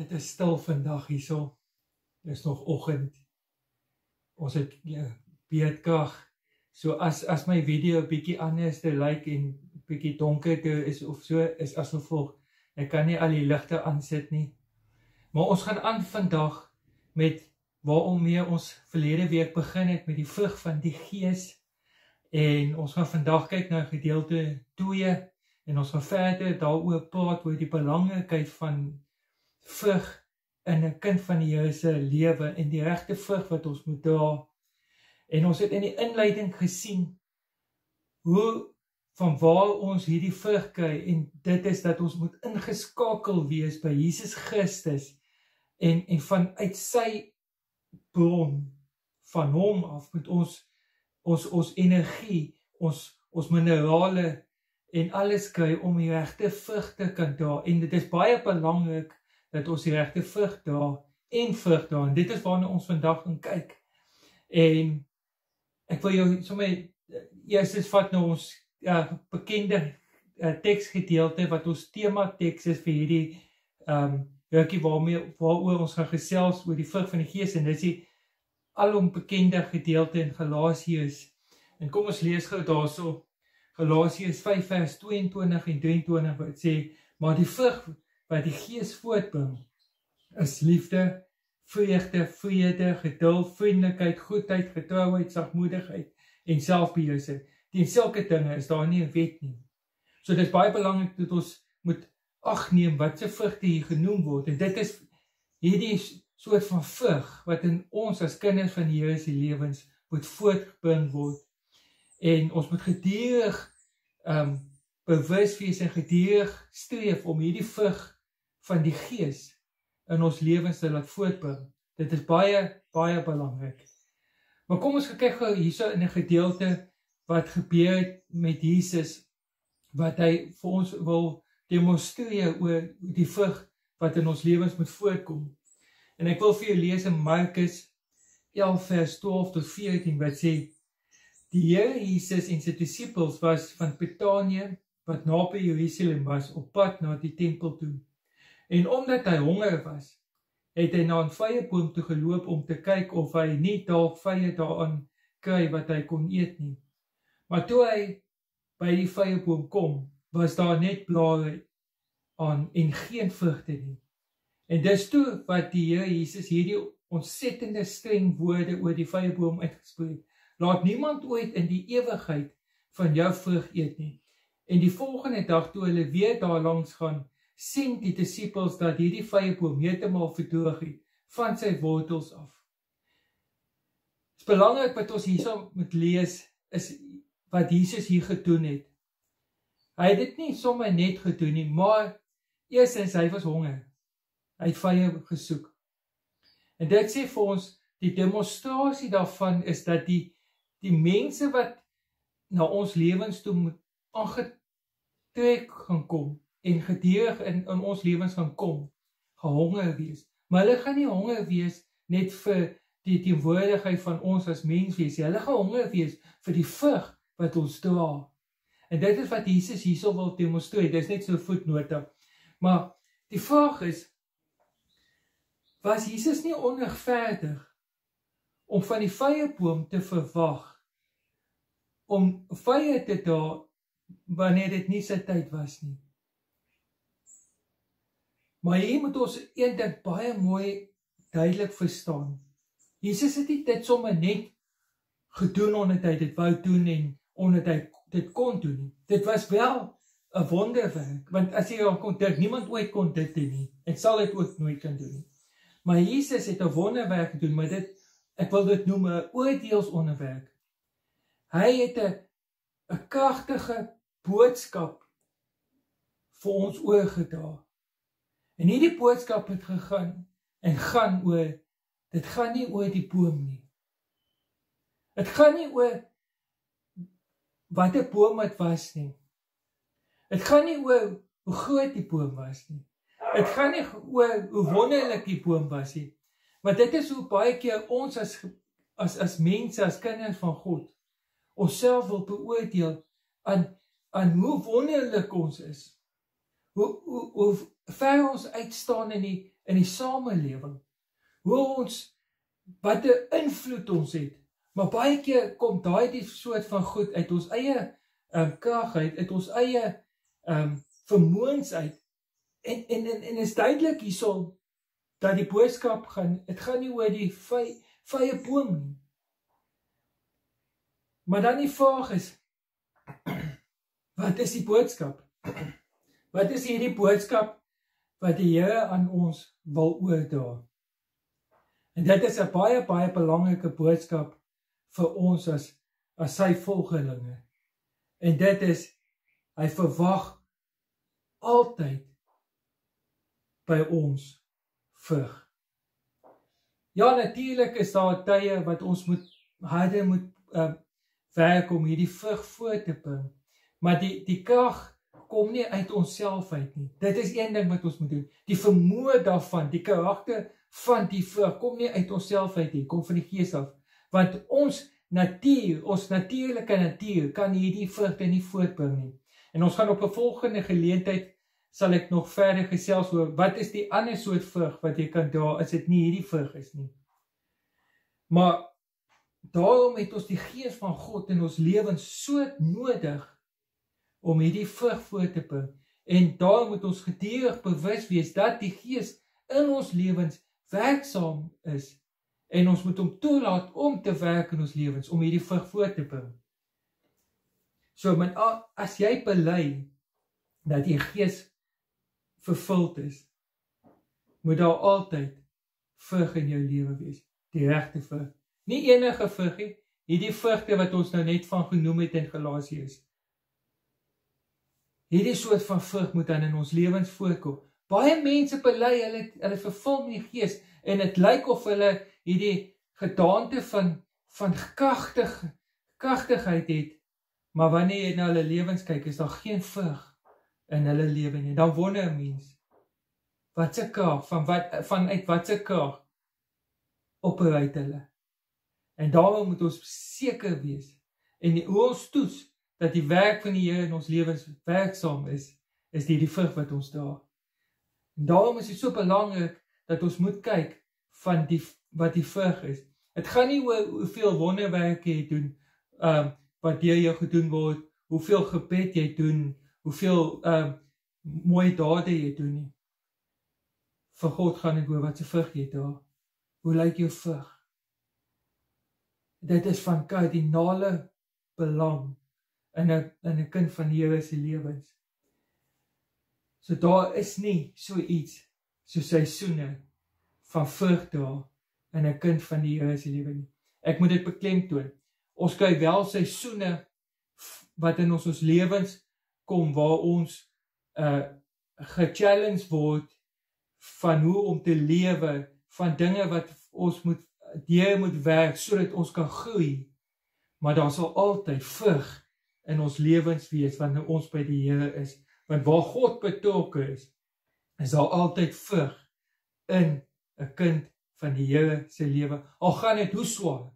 Dit is stil vandag hierso. Dit is nog oggend. Ons het beerdkrag. So as my video 'n bietjie anders te lyk en bietjie donker te is of so, is as gevolg. Ek kan nie al die ligte aansit nie. Maar ons gaan aan vandag met waarom ons verlede week begin het met die vrug van die Gees. En ons gaan vandag kyk na gedeelte 2 en ons gaan verder daaroor praat oor die belangrikheid van vrug in 'n kind van die Here se lewe en die regte vrug wat ons moet dra. En ons het in die inleiding gesien hoe van waar ons hierdie vrug kry, en dit is dat ons moet ingeskakel wees by Jesus Christus en vanuit sy bron van hom af moet ons energie, ons minerale en alles kry om die regte vrug te kan dra. En dit is baie belangrik dat ons die regte vrug dra en dit is waarna ons vandag gaan kyk. En ek wil jou sommer eers vat na ons bekende teksgedeelte wat ons tema teks is vir hierdie rukkie waaroor ons gaan gesels oor die vrug van die Gees, en dit is die alom bekende gedeelte in Galasiërs. En kom ons lees gou daarso Galasiërs 5 vers 22 en 23 wat sê, maar die vrug wat die Gees voortbring is liefde, vreugde, vrede, geduld, vriendelikheid, goedheid, getrouheid, sagmoedigheid en selfbeheersing. Teen sulke dinge is daar nie 'n wet nie. So dit is baie belangrik dat ons moet agneem wat se vrugte hier genoem word, en dit is hierdie soort van vrug wat in ons as kinders van die Here se lewens moet voortgebring word. En ons moet gedurig bewus wees en gedurig streef om hierdie vrug van die Gees in ons lewens te laat voortbring. Dit is baie, baie belangrik. Maar kom ons kyk gou hierso in 'n gedeelte wat gebeur het met Jesus, wat hy vir ons wil demonstreer oor die vrug wat in ons lewens moet voortkom. En ek wil vir jou lees in Markus 11 vers 12 tot 14 wat sê, die Here Jesus en sy disippels was van Betanië, wat naby Jerusalem was, op pad na die tempel toe. En omdat hy honger was, het hy na 'n vyeboom toe geloop om te kyk of hy nie dalk vye daaraan kry wat hy kon eet nie. Maar toe hy by die vyeboom kom, was daar net blare aan en geen vrugte nie. En dis toe wat die Here Jesus hierdie ontsettende streng woorde oor die vyeboom uitgespreek. Laat niemand ooit in die ewigheid van jou vrug eet nie. En die volgende dag toe hulle weer daar langs gaan, sien die disippels dat hierdie vyeboom heeltemal verdroog het van sy wortels af. Het is belangrik wat ons hierso moet lees, is wat Jesus hier gedoen het. Hy het dit nie sommer net gedoen nie, maar eerstens hy was honger. Hy het vye gesoek. En dit sê vir ons, die demonstrasie daarvan is dat die mense wat na ons lewens toe moet aangetrek gaan kom, en gedurig in ons lewens gaan kom, gaan honger wees. Maar hulle gaan nie honger wees net vir die teenwoordigheid van ons as mens wees. Hulle gaan honger wees vir die vrug wat ons dra. En dit is wat Jesus hierso wil demonstreer. Dit is net so 'n voetnota. Maar die vraag is, was Jesus nie onregverdig om van die vyeboom te verwag om vye te dra wanneer dit nie sy tyd was nie? Maar hier moet ons een ding baie mooi duidelik verstaan. Jesus het nie dit sommer net gedoen omdat hy dit wou doen en omdat hy dit kon doen nie. Dit was wel 'n wonderwerk, want as jy al kon dink, niemand ooit kon dit doen nie, en sal dit ook nooit kan doen nie. Maar Jesus het 'n wonderwerk gedoen, maar ek wil dit noem 'n oordeelsonderwerk. Hy het 'n kragtige boodskap vir ons oorgedra. En hierdie boodskap het gaan oor, dit gaan nie oor die boom nie. Dit gaan nie oor wat 'n boom het was nie. Dit gaan nie oor hoe groot die boom was nie. Dit gaan nie oor hoe wonderlik die boom was nie. Maar dit is hoe baie keer ons as mense, as kinders van God, onsself wil beoordeel aan hoe wonderlik ons is. Hoe ver ons uitstaan in in die samelewing. Wat 'n invloed ons het. Maar baie keer kom die soort van goed uit ons eie krag uit ons eie vermoëns uit. En is duidelik hierso dat die boodskap het gaan nie oor die vrye boom nie. Maar dan die vraag is, wat is die boodskap? Wat is hierdie boodskap wat die Here aan ons wil oordra? En dit is 'n baie, baie belangrike boodskap vir ons as sy volgelinge. En dit is, hy verwag altyd by ons vrug. Ja, natuurlik is daar tye wat ons harder moet werk om hierdie vrug voor te bring. Maar die krag kom nie uit onsself uit nie. Dit is een ding wat ons moet doen. Die vermoë daarvan, die karakter van die vrug, kom nie uit onsself uit nie, kom van die Gees af. Want ons natuurlike natuur, kan hierdie vrugte nie voortbring nie. En ons gaan op 'n volgende geleentheid, sal ek nog verder gesels oor, wat is die ander soort vrug wat jy kan dra, as dit nie hierdie vrug is nie. Maar daarom het ons die Gees van God in ons lewens so nodig, om hierdie vrug voor te bring. En daarom moet ons gedurig bewus wees, dat die Gees in ons lewens werksaam is, en ons moet hom toelaat om te werk in ons lewens, om hierdie vrug voor te bring. So, as jy bely, dat die Gees vervuld is, moet daar altyd vrug in jou lewe wees, die regte vrug. Nie enige vrug nie, hierdie vrugte wat ons nou net van genoem het in Galasiërs. Hierdie soort van vrug moet dan in ons lewens voorkom. Baie mense bely, hulle vervul met die Gees, en het lyk of hulle hierdie gedaante van kragtigheid het, maar wanneer jy na hulle lewens kyk, is daar geen vrug in hulle lewe nie. Dan wonder 'n mens, wat se krag, vanuit wat se krag opereer hulle. En daarom moet ons seker wees, en hoe ons toets, dat die werk van die Here in ons lewens werksaam is die vrug wat ons dra. En daarom is dit so belangrik, dat ons moet kyk, van wat die vrug is. Het gaan nie oor hoeveel wonderwerke jy doen, wat deur jou gedoen word, hoeveel gebed jy doen, hoeveel mooi dade jy doen nie. Vir God gaan dit oor wat se vrug jy dra. Hoe lyk jou vrug? Dit is van kardinale belang in 'n kind van die Here se lewens. So daar is nie so iets so seisoene van vrug dra in 'n kind van die Here se lewe nie. Ek moet dit beklemtoon. Ons kry wel seisoene wat in ons lewens kom, waar ons gechallenged word van hoe om te lewe, van dinge wat ons moet werk, sodat ons kan groei. Maar daar sal altyd vrug in ons lewens wees, wanneer ons by die Here is. Want waar God betrokke is daar altyd vrug in 'n kind van die Here se lewe. Al gaan dit hoe swaar,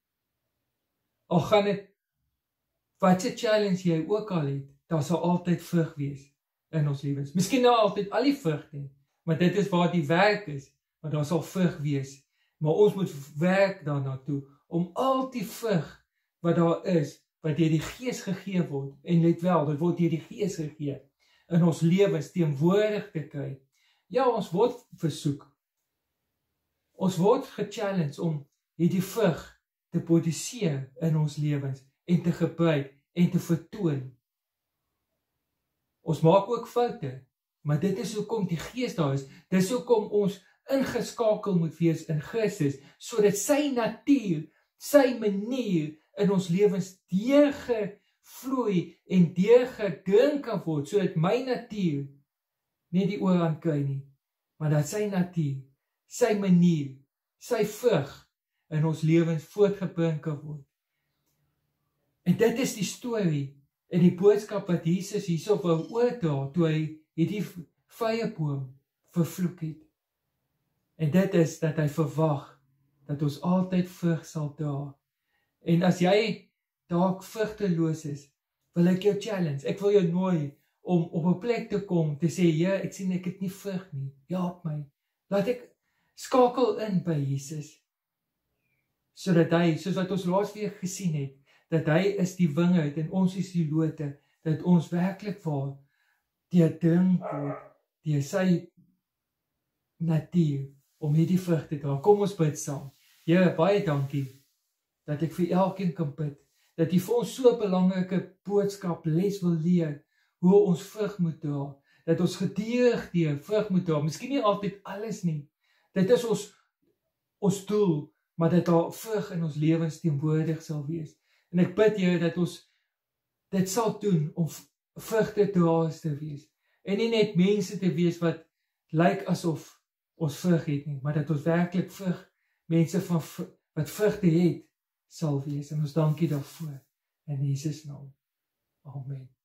al gaan dit wat se challenge jy ook al het, daar sal altyd vrug wees in ons lewens. Miskien nou altyd al die vrug nie, maar dit is waar die werk is, maar daar sal vrug wees. Maar ons moet werk daarna toe, om al die vrug wat daar is, wat deur die Gees gegee word, en let wel, dit word deur die Gees gegee, in ons lewens teenwoordig te kry. Ja, ons word versoek. Ons word gechallenged om hierdie vrug te produseer in ons lewens, en te gebruik, en te vertoon. Ons maak ook foute, maar dit is hoekom die Gees daar is. Dit is hoekom ons ingeskakel moet wees in Christus, sodat sy natuur, sy manier in ons lewens deurgevloei en deurgedrink kan word, sodat my natuur nie die oorhand kry nie, maar dat sy natuur, sy manier, sy vrug in ons lewens voortgebring kan word. En dit is die storie en die boodskap wat Jesus hierso wou oordra, toe hy hierdie vrye boom vervloek het. En dit is dat hy verwag dat ons altyd vrug sal dra. En as jy dalk vrugteloos is, wil ek jou challenge, ek wil jou nooi om op 'n plek te kom, te sê, ja, ek sien ek het nie vrug nie, help my, Laat ek skakel in by Jesus, sodat hy, soos wat ons laas weer gesien het, dat hy is die wingerd en ons is die lote, dat ons werklik waar deurdrink word, deur sy natuur, om hierdie vrug te dra. Kom ons bid saam. Here, baie dankie, dat ek vir elkeen kan bid, dat jy vir ons so 'n belangrike boodskap les wil leer, hoe ons vrug moet dra, dat ons gedurig die vrug moet dra, miskien nie altyd alles nie, dit is ons doel, maar dat daar vrug in ons lewens teenwoordig sal wees, en ek bid Here, dat ons dit sal doen, om vrugtedraers te wees, en nie net mense te wees wat lyk asof ons vrug het nie, maar dat ons werklik mense wat vrugte het, sal wees, en ons dankie daarvoor, in Jesus naam, amen.